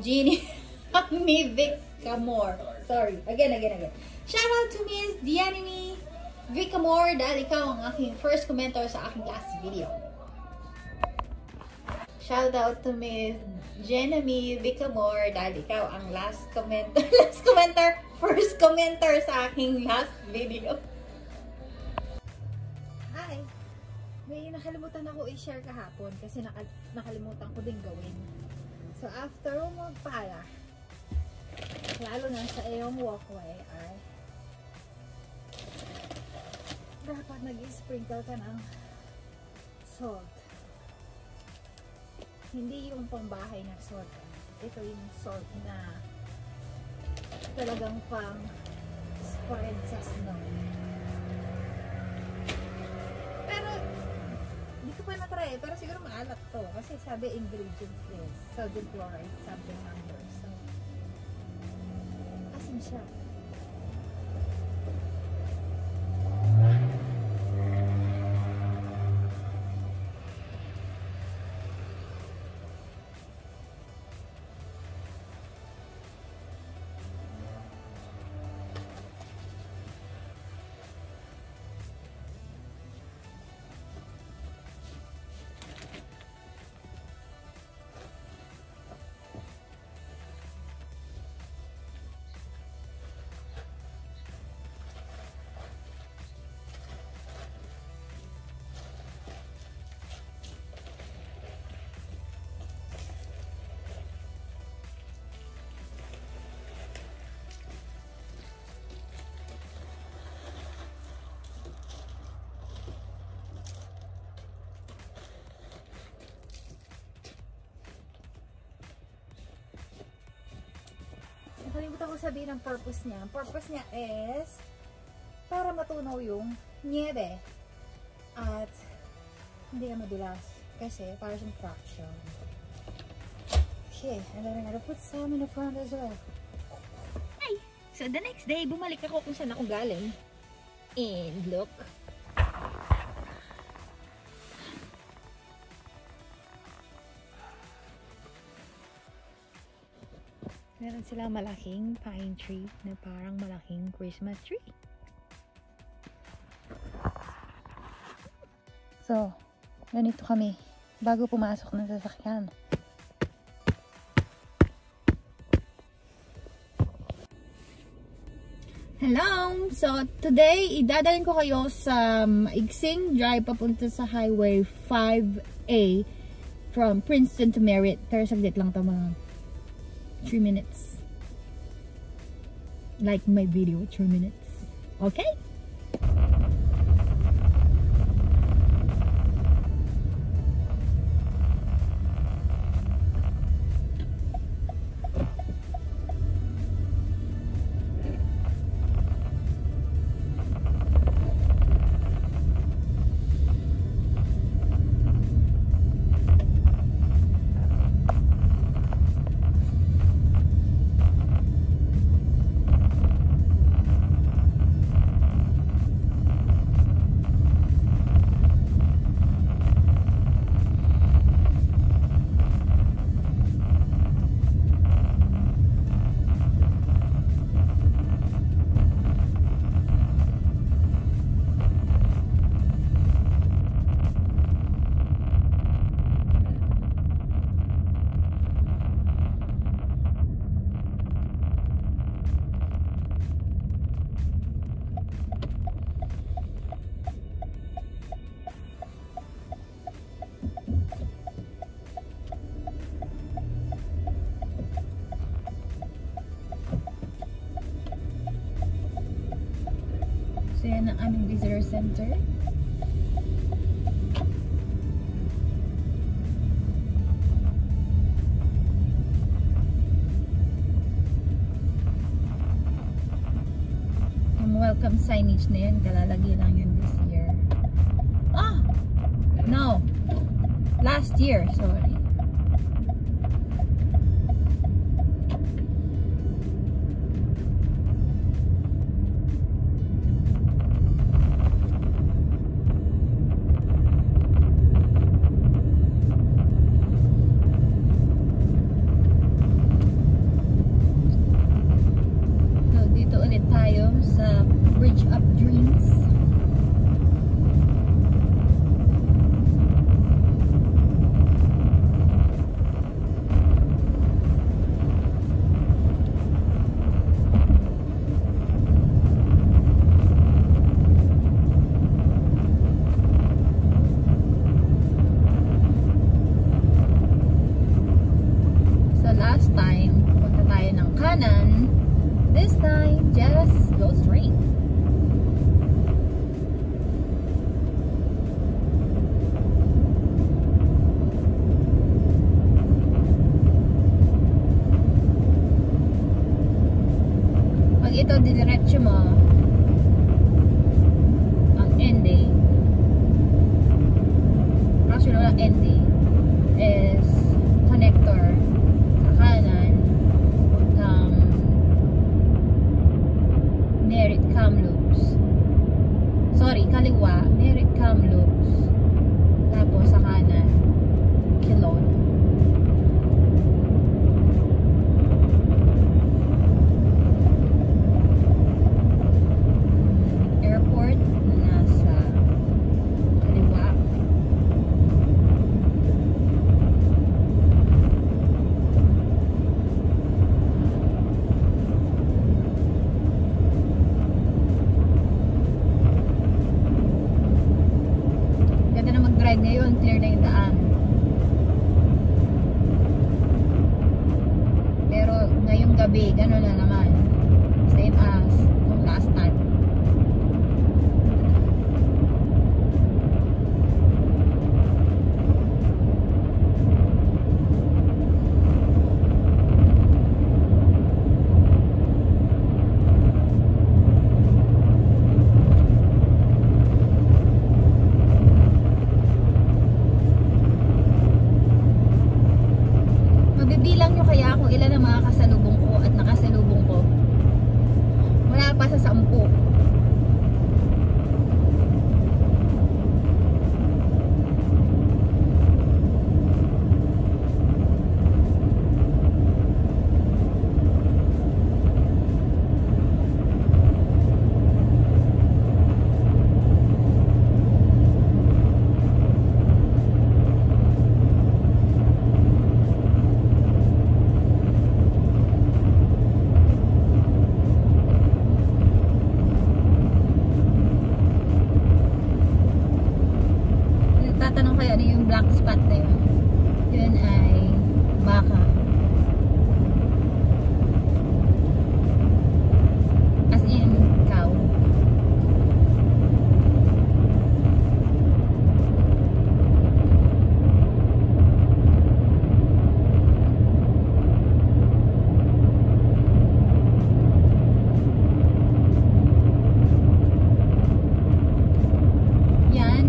Jeannie Mi Vicamor. Sorry. Again. Shout out to Miss Dianimi Vicamor dahil ikaw ang aking first commenter sa aking last video. Shout out to Miss Jenami Vicamor dahil ikaw ang first commenter sa aking last video. Hi! May nakalimutan ako i-share kahapon kasi nakalimutan ko din gawin. So after mo magpala, lalo na sa iyong walkway ay dapat nag-sprinkle ka ng salt. Hindi yung pambahay na salt. Ito yung salt na talagang pang spread sa snow. Pero hindi ko pa na-try. Pero siguro maalat to. Kasi sabi ingredients is sodium chloride, something number. So, asin siya. Nakalimutan ko sabihin ang purpose niya. Ang purpose niya is para matunaw yung niebe at hindi ka madulas kasi para siyang traction. Okay, and then I'm gonna put some in the front as well. Hi! So the next day, bumalik ako kung saan ako galing. And look. Meron silang malaking pine tree na parang malaking Christmas tree. So, ganito kami bago pumasok ng sasakyan. Hello! So, today, idadalhin ko kayo sa maigsing drive papunta sa Highway 5A from Princeton to Merritt. Pero saglit lang ito, mga 3 minutes. Like my video, 3 minutes. Okay? So yan ang aming visitor center. Yung welcome signage na yan, kalalagay lang yun this year. Ah! No! Last year, sorry. Kamloops. Tapos sa kanan, Kelowna. Airport na nasa kaliwa. Ngayon, clear na yung daan. Pero ngayong gabi, gano'n na naman. Same as nung last time. Bilang nyo kaya kung ilan ang mga kasalubong ko at nakasalubong ko. Wala pa sa 10. Tatanong kaya ano yung black spot na yun. Yun ay baka. As in, cow. Yan.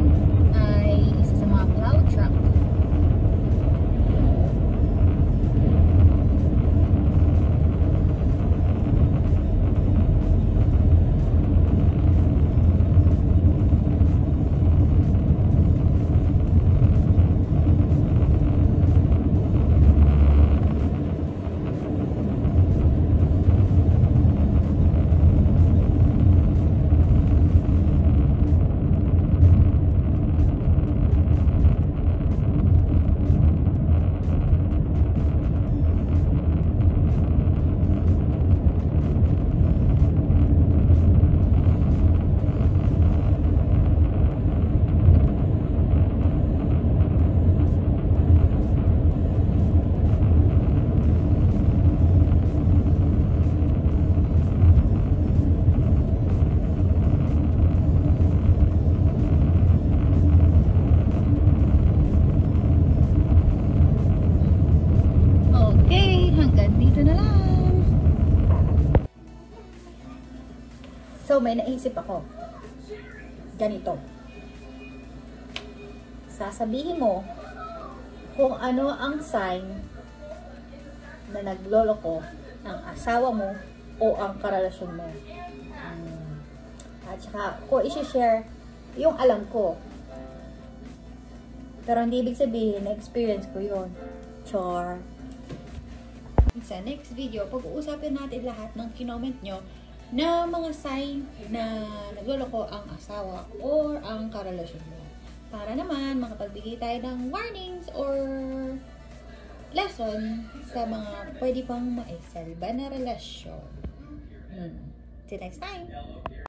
So, may naisip ako. Ganito. Sasabihin mo kung ano ang sign na nagloloko ang asawa mo o ang karelasyon mo. At saka, ko isi-share yung alam ko. Pero hindi ibig sabihin na experience ko yun. Char. Sa next video, pag-uusapin natin lahat ng kinoment nyo na mga sign na nagloloko ang asawa or ang karelasyon mo. Para naman makapagbigay tayo ng warnings or lesson sa mga pwede pang maisalba na relasyon. See you next time!